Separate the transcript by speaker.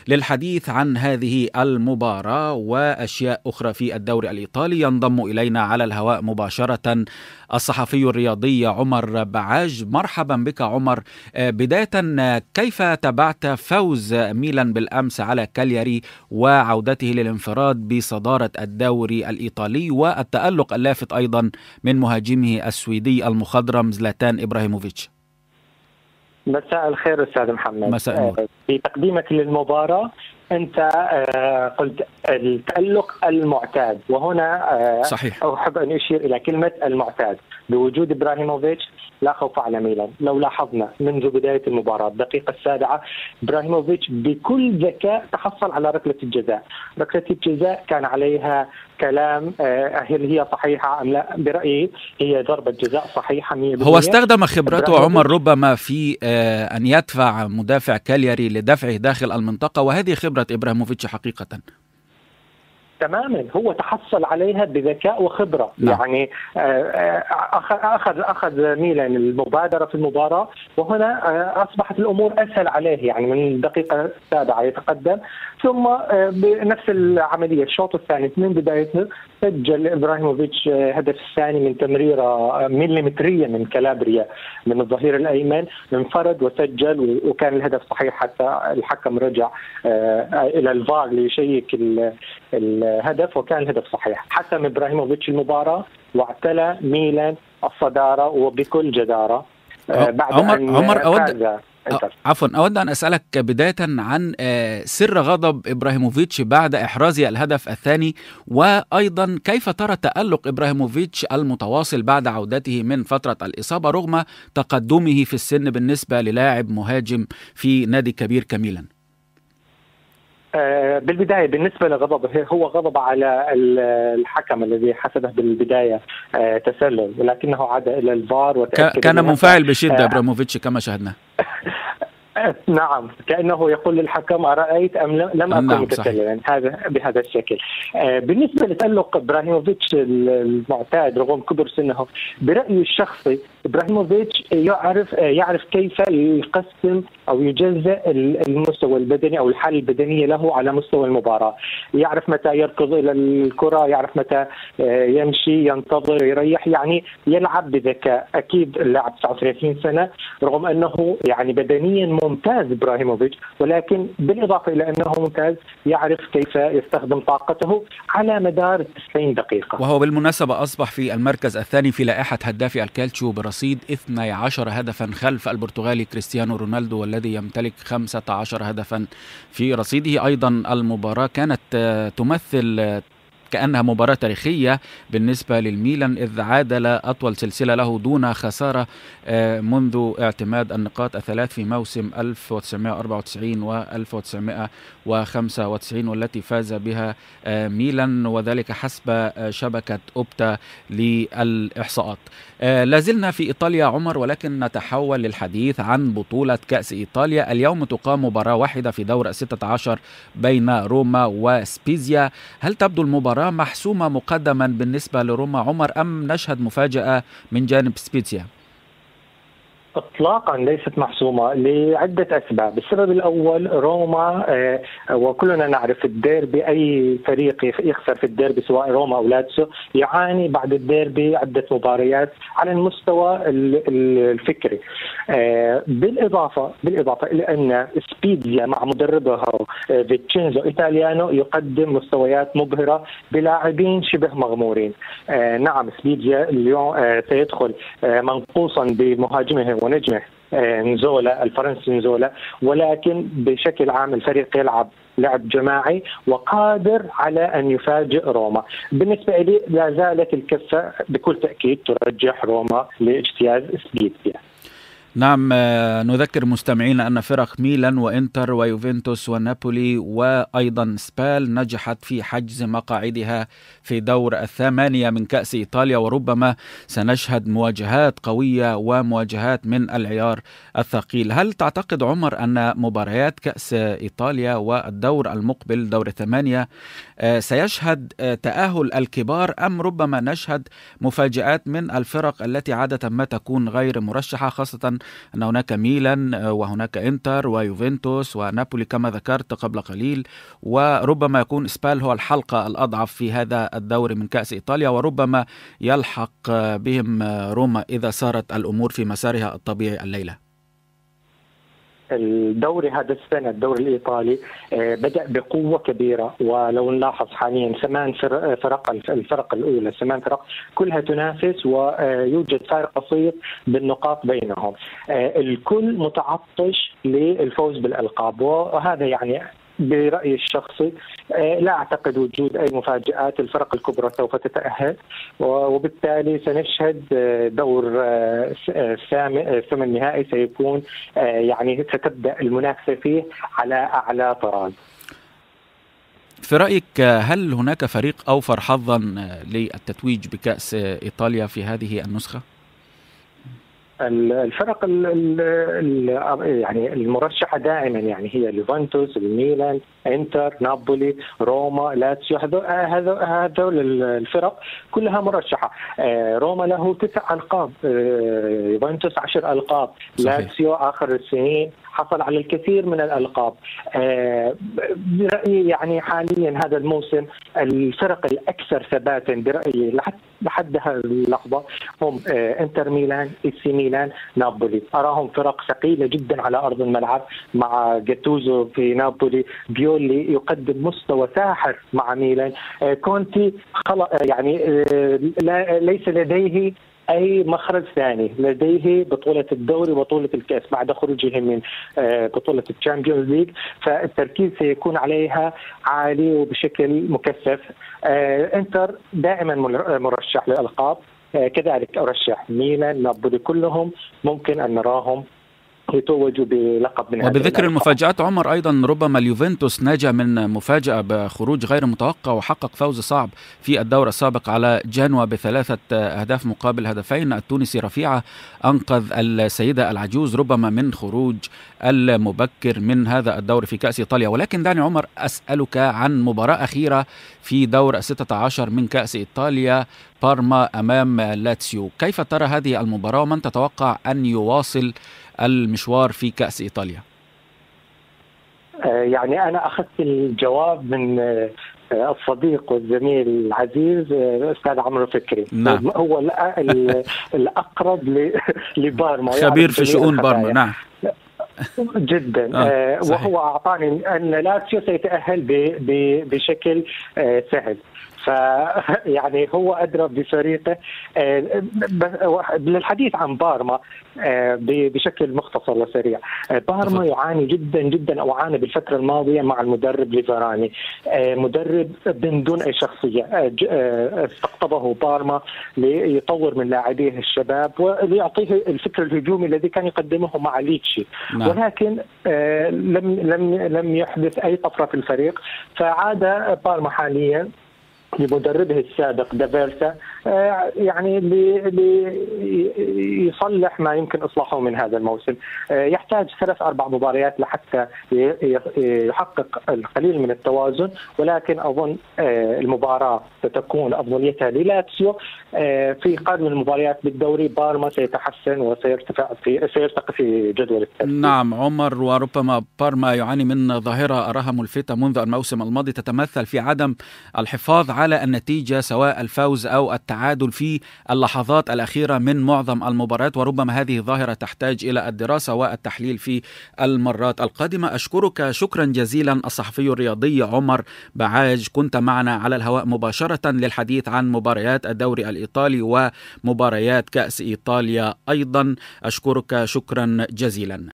Speaker 1: للحديث عن هذه المباراة وأشياء أخرى في الدوري الإيطالي ينضم إلينا على الهواء مباشرة الصحفي الرياضي عمر بعاج. مرحبا بك عمر. بداية، كيف تابعت فوز ميلان بالأمس على كالياري وعودته للانفراد بصدارة الدوري الإيطالي والتألق اللافت أيضا من مهاجمه السويدي المخضرم زلاتان إبراهيموفيتش؟
Speaker 2: مساء الخير أستاذ محمد.
Speaker 1: مساء النور.
Speaker 2: في تقديمك للمباراة أنت قلت التألق المعتاد، وهنا
Speaker 1: صحيح.
Speaker 2: أحب أن أشير إلى كلمة المعتاد. بوجود إبراهيموفيتش لا خوف على ميلان. لو لاحظنا منذ بداية المباراة الدقيقة 7 إبراهيموفيتش بكل ذكاء تحصل على ركلة الجزاء. ركلة الجزاء كان عليها كلام هل هي صحيحة أم لا؟ برأيي هي ضربة جزاء صحيحة 100%.
Speaker 1: هو استخدم خبرته عمر ربما في أن يدفع مدافع كالياري لدفعه داخل المنطقة، وهذه خبرة إبراهيموفيتش حقيقة.
Speaker 2: تماما، هو تحصل عليها بذكاء وخبرة.
Speaker 1: نعم.
Speaker 2: يعني أخذ ميلان المبادرة في المباراة، وهنا أصبحت الأمور أسهل عليه. يعني من الدقيقة 7 يتقدم، ثم بنفس العملية الشوط الثاني من بدايته سجل إبراهيموفيتش هدف الثاني من تمريرة مليمترية من كالابريا من الظهير الأيمن، انفرد وسجل، وكان الهدف صحيح حتى الحكم رجع إلى الفار ليشيك الهدف، وكان الهدف صحيح. حسم إبراهيموفيتش المباراة واعتلى ميلان الصدارة وبكل جدارة بعد
Speaker 1: أود أن أسألك بداية عن سر غضب إبراهيموفيتش بعد إحراز الهدف الثاني، وأيضا كيف ترى تألق إبراهيموفيتش المتواصل بعد عودته من فترة الإصابة رغم تقدمه في السن بالنسبة للاعب مهاجم في نادي كبير كميلان؟
Speaker 2: بالبداية بالنسبة لغضبه، هو غضب على الحكم الذي حسبه بالبداية تسلل، ولكنه عاد إلى الفار وتأكد.
Speaker 1: كان منفعل بشدة إبراهيموفيتش كما شاهدنا.
Speaker 2: نعم، كأنه يقول للحكم أرأيت أم لم أكن متسللا. هذا بهذا الشكل. بالنسبة لتألق إبراهيموفيتش المعتاد رغم كبر سنه، برأيي الشخصي إبراهيموفيتش يعرف كيف يقسم أو يجزأ المستوى البدني أو الحالة البدنية له على مستوى المباراة. يعرف متى يركض إلى الكرة، يعرف متى يمشي، ينتظر، يريح، يعني يلعب بذكاء. أكيد اللاعب 39 سنة رغم أنه يعني بدنيا ممتاز إبراهيموفيتش، ولكن بالإضافة إلى أنه ممتاز يعرف كيف يستخدم طاقته على مدار 90 دقيقة.
Speaker 1: وهو بالمناسبة أصبح في المركز الثاني في لائحة هدافي الكالتشيو برصيد 12 هدفا خلف البرتغالي كريستيانو رونالدو والذي يمتلك 15 هدفا في رصيده. أيضا المباراة كانت تمثل كأنها مباراة تاريخية بالنسبة للميلان، إذ عادل أطول سلسلة له دون خسارة منذ اعتماد النقاط الثلاث في موسم 1994 و 1995، والتي فاز بها ميلان، وذلك حسب شبكة أوبتا للإحصاءات. لازلنا في إيطاليا عمر، ولكن نتحول للحديث عن بطولة كأس إيطاليا. اليوم تقام مباراة واحدة في دور 16 بين روما وسبيزيا. هل تبدو المباراة محسومة مقدما بالنسبة لروما عمر، أم نشهد مفاجأة من جانب سبيزيا؟
Speaker 2: اطلاقا ليست محسومه لعده اسباب. السبب الاول روما، وكلنا نعرف الديربي، اي فريق يخسر في الديربي سواء روما او لاتسيو يعاني بعد الديربي عده مباريات على المستوى الفكري. بالاضافه الى ان سبيزيا مع مدربه فيتشينزو ايطاليانو يقدم مستويات مبهره بلاعبين شبه مغمورين. نعم، سبيزيا اليوم سيدخل منقوصا بمهاجمه ونجمه نزولا الفرنسي نزولا، ولكن بشكل عام الفريق يلعب لعب جماعي وقادر على أن يفاجئ روما. بالنسبة لي لا زالت الكفة بكل تأكيد ترجح روما لاجتياز سبيزيا.
Speaker 1: نعم، نذكر مستمعينا أن فرق ميلان وإنتر ويوفنتوس ونابولي وأيضا سبال نجحت في حجز مقاعدها في دور 8 من كأس إيطاليا، وربما سنشهد مواجهات قوية ومواجهات من العيار الثقيل. هل تعتقد عمر أن مباريات كأس إيطاليا والدور المقبل دور 8 سيشهد تأهل الكبار، أم ربما نشهد مفاجآت من الفرق التي عادة ما تكون غير مرشحة، خاصة أيضا أن هناك ميلان وهناك إنتر ويوفنتوس ونابولي كما ذكرت قبل قليل، وربما يكون سبال هو الحلقة الأضعف في هذا الدوري من كأس إيطاليا، وربما يلحق بهم روما إذا سارت الأمور في مسارها الطبيعي الليلة.
Speaker 2: الدوري هذا السنة الدوري الإيطالي بدأ بقوة كبيرة، ولو نلاحظ حاليا 8 فرق، الفرق الأولى 8 فرق كلها تنافس، ويوجد فارق بسيط بالنقاط بينهم. الكل متعطش للفوز بالألقاب، وهذا يعني برأيي الشخصي لا أعتقد وجود أي مفاجآت. الفرق الكبرى سوف تتأهل، وبالتالي سنشهد دور ثمن نهائي سيكون يعني ستبدأ المنافسة فيه على أعلى طراز.
Speaker 1: في رأيك هل هناك فريق أوفر حظا للتتويج بكأس إيطاليا في هذه النسخة؟
Speaker 2: الفرق يعني المرشحة دائما يعني هي يوفنتوس، الميلان، انتر، نابولي، روما، لاتسيو. هذول الفرق كلها مرشحة. روما له 9 ألقاب، يوفنتوس 10 ألقاب، لاتسيو آخر السنين حصل على الكثير من الألقاب. برأيي يعني حاليا هذا الموسم الفرق الأكثر ثباتا برأيي لحد هذه اللحظة هم انتر ميلان، إيسي ميلان، نابولي. أراهم فرق ثقيلة جدا على أرض الملعب، مع جاتوزو في نابولي، بيولي يقدم مستوى ساحر مع ميلان، كونتي يعني ليس لديه أي مخرج ثاني، لديه بطولة الدوري وبطولة الكأس بعد خروجهم من بطولة الشامبيونز ليج، فالتركيز سيكون عليها عالي وبشكل مكثف. انتر دائما مرشح للألقاب، كذلك أرشح ميلان، نابولي، كلهم ممكن أن نراهم يتوجوا بلقب من هذه.
Speaker 1: وبذكر المفاجآت عمر، أيضا ربما اليوفنتوس نجا من مفاجأة بخروج غير متوقع وحقق فوز صعب في الدور السابق على جنوة ب3 أهداف مقابل هدفين. التونسي رفيعة أنقذ السيدة العجوز ربما من خروج المبكر من هذا الدور في كأس إيطاليا. ولكن دعني عمر أسألك عن مباراة أخيرة في دور 16 من كأس إيطاليا، بارما أمام لاتسيو. كيف ترى هذه المباراة ومن تتوقع أن يواصل المشوار في كأس إيطاليا؟
Speaker 2: يعني أنا أخذت الجواب من الصديق والزميل العزيز أستاذ عمرو فكري.
Speaker 1: نعم.
Speaker 2: هو الأقرب لبارما،
Speaker 1: خبير في شؤون بارما. نعم
Speaker 2: جدا. وهو أعطاني أن لاتسيو سيتأهل بشكل سهل، فيعني هو أدرى بفريقه. للحديث عن بارما بشكل مختصر وسريع، بارما يعاني جدا جدا، أو عانى بالفترة الماضية مع المدرب ليفراني، مدرب من دون أي شخصية. استقطبه بارما ليطور من لاعبيه الشباب وليعطيه الفكر الهجومي الذي كان يقدمه مع ليتشي.
Speaker 1: نعم.
Speaker 2: ولكن لم يحدث أي طفرة في الفريق، فعاد بارما حاليا لمدربه السابق دافيرسا يعني ليصلح ما يمكن إصلاحه من هذا الموسم. يحتاج 3-4 مباريات لحتى يحقق القليل من التوازن، ولكن أظن المباراة ستكون أفضليتها للاتسيو. في قادم المباريات بالدوري بارما سيتحسن وسيرتقي في جدول الترتيب.
Speaker 1: نعم عمر، وربما بارما يعاني من ظاهرة أراها ملفتة منذ الموسم الماضي، تتمثل في عدم الحفاظ على النتيجة سواء الفوز أو التعادل في اللحظات الأخيرة من معظم المباريات، وربما هذه ظاهرة تحتاج إلى الدراسة والتحليل في المرات القادمة. أشكرك شكرا جزيلا الصحفي الرياضي عمر بعاج، كنت معنا على الهواء مباشرة للحديث عن مباريات الدوري الإيطالي ومباريات كأس إيطاليا أيضا. أشكرك شكرا جزيلا.